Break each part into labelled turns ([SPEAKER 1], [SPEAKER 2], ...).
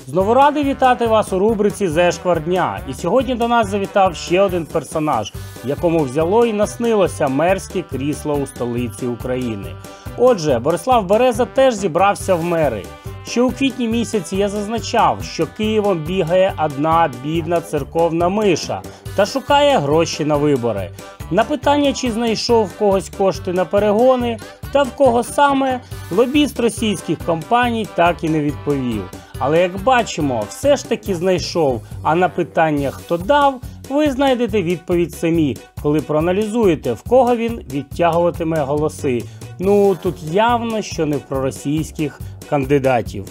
[SPEAKER 1] Знову радий вітати вас у рубриці «Зешквар дня». І сьогодні до нас завітав ще один персонаж, якому взяло і наснилося мерське крісло у столиці України. Отже, Борислав Береза теж зібрався в мери. Ще у квітні місяці я зазначав, що Києвом бігає одна бідна церковна миша та шукає гроші на вибори. На питання, чи знайшов в когось кошти на перегони та в кого саме, лобіст російських компаній так і не відповів. Але як бачимо, все ж таки знайшов, а на питання «хто дав?» ви знайдете відповідь самі, коли проаналізуєте, в кого він відтягуватиме голоси. Ну, тут явно, що не в проросійських кандидатів.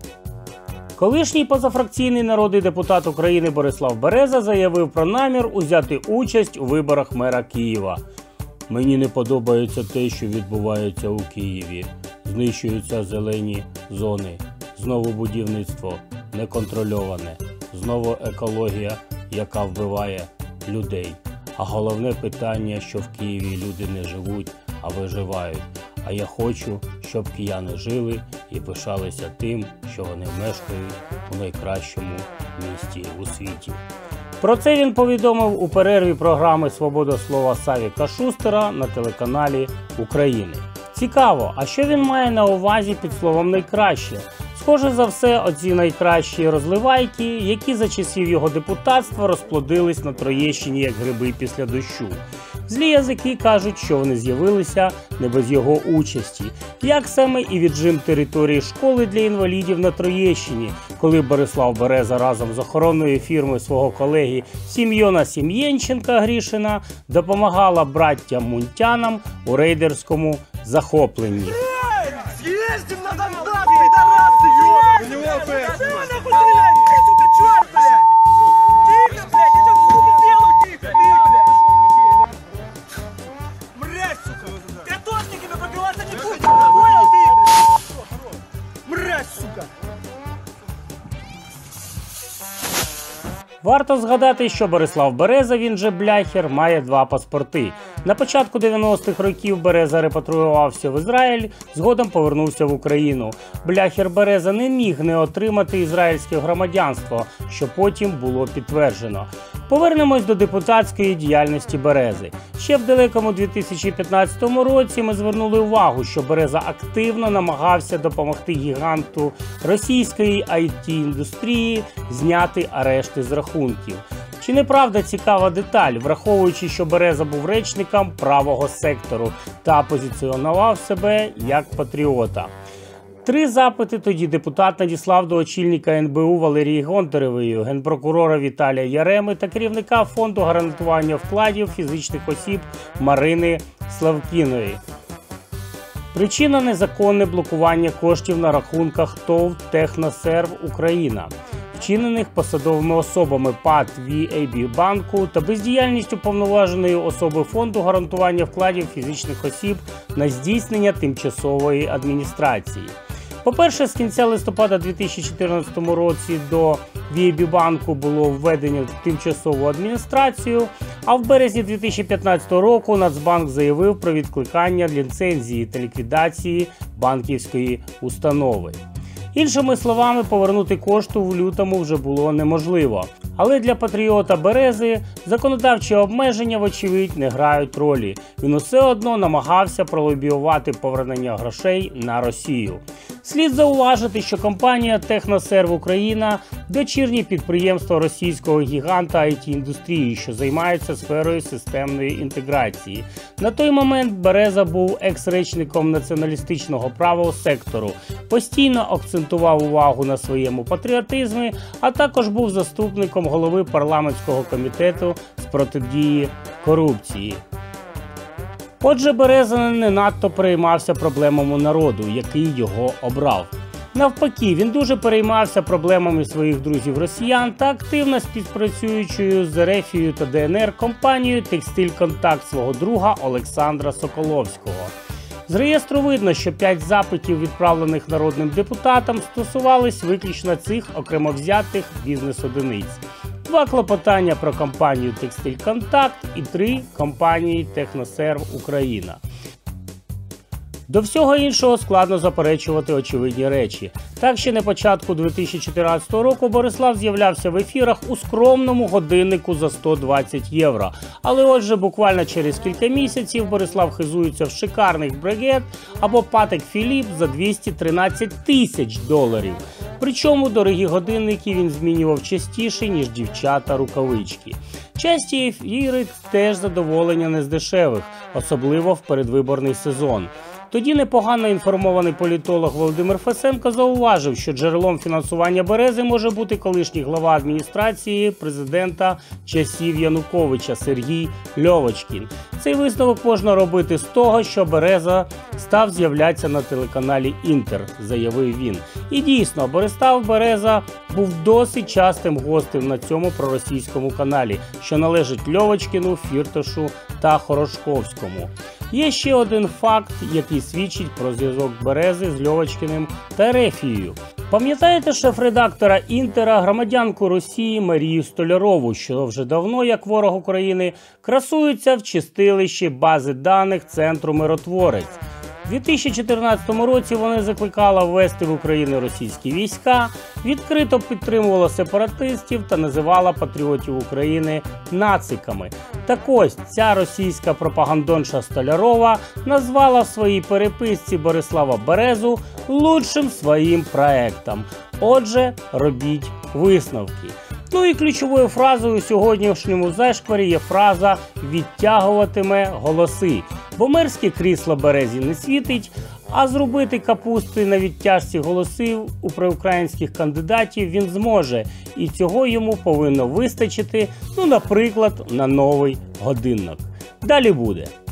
[SPEAKER 1] Колишній позафракційний народний депутат України Борислав Береза заявив про намір узяти участь у виборах мера Києва. «Мені не подобається те, що відбувається у Києві. Знищуються зелені зони. Знову будівництво неконтрольоване. Знову екологія, яка вбиває людей. А головне питання, що в Києві люди не живуть, а виживають. А я хочу, щоб кияни жили і пишалися тим, що вони мешкають у найкращому місті у світі». Про це він повідомив у перерві програми «Свобода слова» Савіка Шустера на телеканалі України. Цікаво, а що він має на увазі під словом «найкраще»? Схоже за все, оці найкращі розливайки, які за часів його депутатства розплодились на Троєщині як гриби після дощу. Злі язики кажуть, що вони з'явилися не без його участі, як саме і віджим території школи для інвалідів на Троєщині, коли Борислав Береза разом з охоронною фірмою свого колеги Сім'йона Сім'єнченка Грішина допомагала браттям Мунтянам у рейдерському захопленні.
[SPEAKER 2] Съездим на Донбасс, пидорасы, ёбаный! У него ФС! Нахуй стреляй, сука, чёрт, блядь! Тихо, блядь, я сейчас сука сделаю, тихо, блядь! Мразь, сука! Картошниками пробиваться не будешь, понял ты? Мразь, сука!
[SPEAKER 1] Варто згадати, що Борислав Береза, він же Бляхер, має два паспорти. На початку 90-х років Береза репатріювався в Ізраїль, згодом повернувся в Україну. Бляхер Береза не міг не отримати ізраїльське громадянство, що потім було підтверджено. Повернемось до депутатської діяльності Берези. Ще в далекому 2015 році ми звернули увагу, що Береза активно намагався допомогти гіганту російської IT-індустрії зняти арешти з рахунків. Чи не правда цікава деталь, враховуючи, що Береза був речником правого сектору та позиціонував себе як патріота? 3 запити тоді депутат надіслав до очільника НБУ Валерії Гонтаревої, генпрокурора Віталія Яреми та керівника фонду гарантування вкладів фізичних осіб Марини Славкіної. Причина – незаконне блокування коштів на рахунках ТОВ «Техносерв Україна», вчинених посадовими особами ПАТ VAB банку та бездіяльністю повноваженої особи фонду гарантування вкладів фізичних осіб на здійснення тимчасової адміністрації. По-перше, з кінця листопада 2014 році до VAB банку було введено тимчасову адміністрацію, а в березні 2015 року Нацбанк заявив про відкликання ліцензії та ліквідації банківської установи. Іншими словами, повернути кошти в лютому вже було неможливо. Але для патріота Берези законодавчі обмеження, вочевидь, не грають ролі. Він усе одно намагався пролобіювати повернення грошей на Росію. Слід зауважити, що компанія «Техносерв Україна» – дочірнє підприємство російського гіганта IT-індустрії, що займається сферою системної інтеграції. На той момент Береза був екс-речником націоналістичного правого сектору, постійно акцентував увагу на своєму патріотизмі, а також був заступником голови парламентського комітету з протидії корупції. Отже, Береза не надто переймався проблемами народу, який його обрав. Навпаки, він дуже переймався проблемами своїх друзів-росіян та активно співпрацюючою з РФ та ДНР компанією «Текстиль-Контакт» свого друга Олександра Соколовського. З реєстру видно, що 5 запитів, відправлених народним депутатам, стосувались виключно цих окремо взятих бізнес-одиниць. 2 клопотання про компанію «Текстиль-Контакт» і 3 компанії «Техносерв Україна». До всього іншого складно заперечувати очевидні речі. Так ще на початку 2014 року Борислав з'являвся в ефірах у скромному годиннику за 120 євро. Але отже, буквально через кілька місяців Борислав хизується в шикарних Брегет або Патек Філіп за 213 тисяч доларів. Причому дорогі годинники він змінював частіше, ніж дівчата-рукавички. Часті ефіри теж задоволення не з дешевих, особливо в передвиборний сезон. Тоді непогано інформований політолог Володимир Фесенко зауважив, що джерелом фінансування Берези може бути колишній глава адміністрації президента часів Януковича Сергій Льовочкін. Цей висновок можна робити з того, що Береза став з'являтися на телеканалі «Інтер», заявив він. І дійсно, Борислав Береза був досить частим гостем на цьому проросійському каналі, що належить Льовочкіну, Фірташу та Хорошковському. Є ще один факт, який свідчить про зв'язок Берези з Льовочкіним та Ерефією. Пам'ятаєте шеф-редактора «Інтера», громадянку Росії Марію Столярову, що вже давно, як ворог України, красується в чистилищі бази даних Центру Миротворець? У 2014 році вона закликала ввести в Україну російські війська, відкрито підтримувала сепаратистів та називала патріотів України нациками. Так ось, ця російська пропагандонша Столярова назвала в своїй переписці Борислава Березу лучшим своїм проектом. Отже, робіть висновки. Ну і ключовою фразою у сьогоднішньому зашкварі є фраза «відтягуватиме голоси». Бо мерське крісло Березі не світить, а зробити капусти на відтяжці голосів у проукраїнських кандидатів він зможе. І цього йому повинно вистачити, наприклад, на новий годинник. Далі буде.